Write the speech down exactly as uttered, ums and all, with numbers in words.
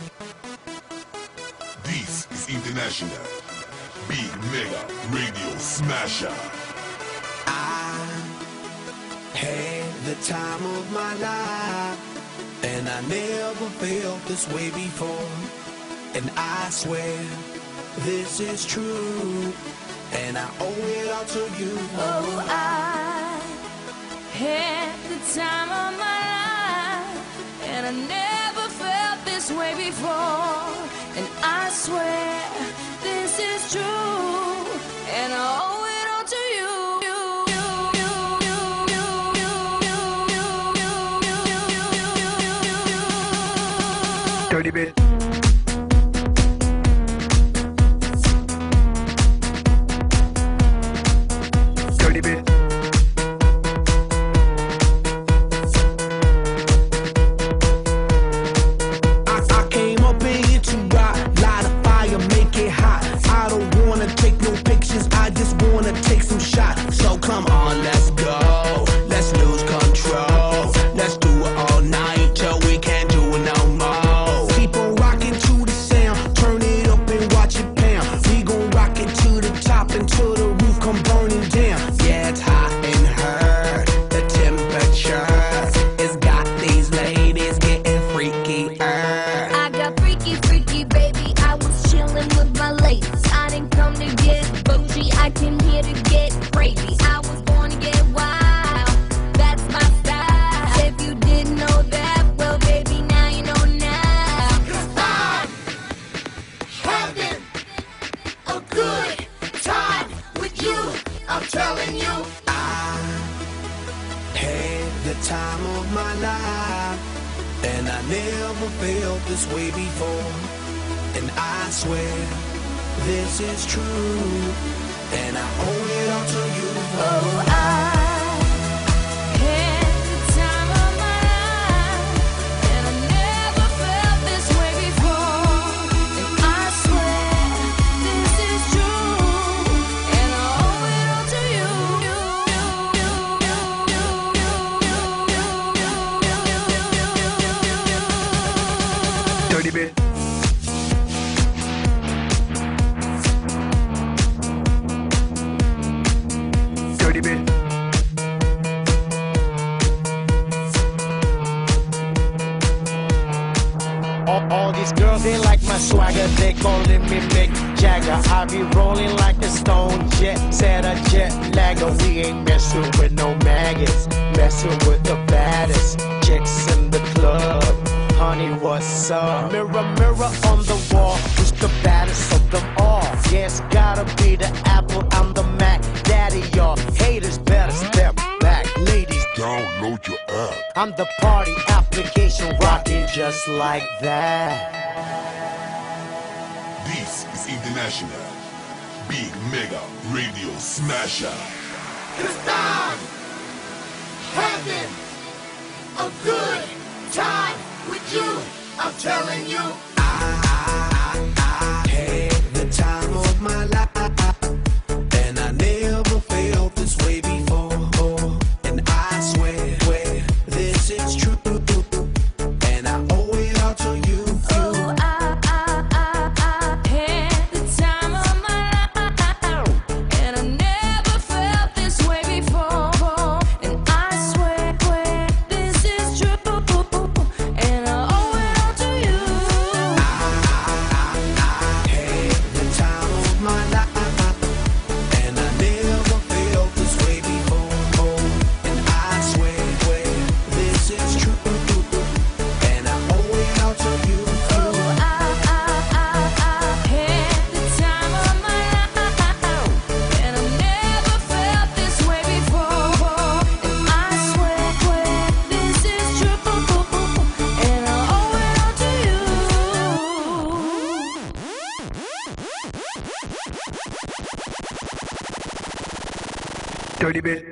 This is International Big Mega Radio Smasher. I had the time of my life, and I never felt this way before. And I swear this is true, and I owe it all to you. Oh, I had the time of my life, and I never felt this way before. And I swear this is true, and I owe it all to you. Dirty bit. Dirty bit. I, I came up in here to rock, light a fire, make it hot. I don't wanna take no pictures, I just wanna take some shots. So come on, let's go, let's lose control. Let's do it all night till we can't do it no more. Keep on rocking to the sound, turn it up and watch it pound. We gon' rock it to the top until the roof come burning down. Yeah, it's hot in her, the temperature has got these ladies getting freaky. I got freaky, freaky, baby. I was chillin' with my ladies. I didn't come to get bougie, I came here to get crazy. I was born to get wild, that's my style. If you didn't know that, well, baby, now you know now. 'Cause I'm having a good time with you, I'm telling you. I had the time of my life, and I never felt this way before. And I swear this is true, and I owe it all to you. Oh, I had the time of my life, and I never felt this way before. And I swear this is true, and I owe it all to you. Dirty bit. Dirty bit. All, all these girls, they like my swagger, they calling me Mick Jagger. I be rolling like a stone jet, set a jet lagger. We ain't messing with no maggots, messing with the baddest chicks in the club. Honey, what's up? Mirror, mirror on the wall, who's the baddest of them all? Yeah, it's gotta be the Apple, I'm the Mac. Daddy, y'all haters better step back. Ladies, Download your app. I'm the party application rocking just like that. This is International Big Mega Radio Smasher. 'Cause I'm having a good time with you, I'm telling you. I had the time of my life, and I never felt this way before. And I swear, swear this is true, and I owe it all to you. Oh, I, I, I, I had the time of my life, and I never felt this way before. And I swear, swear this is true, and I owe it all to you. I had the time of my life, and I never felt this way before. And I swear, swear this is true, and I owe it all to you. Oh, I, I, I, I had the time of my life, and I never felt this way before. And I swear, swear this is true, and I owe it all to you. Dirty bit.